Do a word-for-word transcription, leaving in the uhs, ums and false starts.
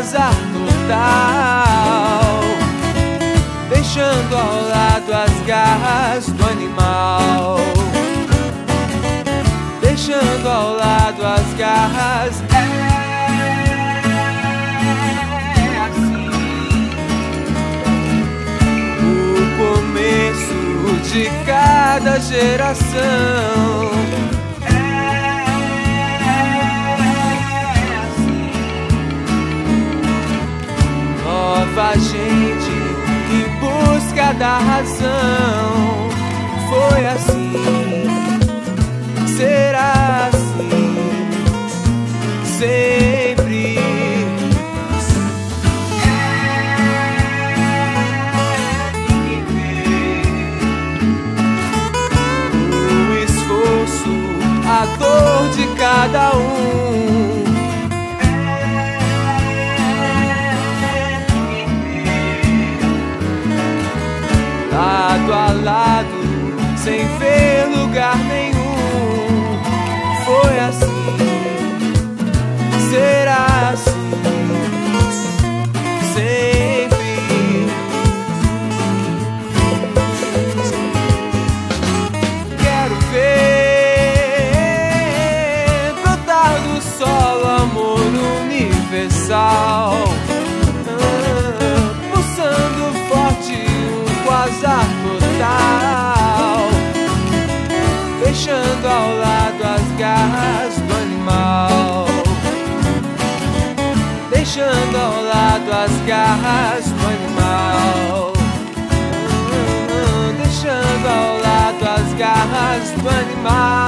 azar total, deixando ao lado as garras do animal, deixando ao lado as garras. É assim o começo de cada geração. Nova gente em busca da razão. Foi assim, será assim, sempre. O esforço, a dor de cada um. Lado a lado, sem ver lugar nenhum. Foi assim, será assim, sempre. Quero ver brotar do solo amor universal, pulsando forte azar total, deixando ao lado as garras do animal, deixando ao lado as garras do animal, deixando ao lado as garras do animal.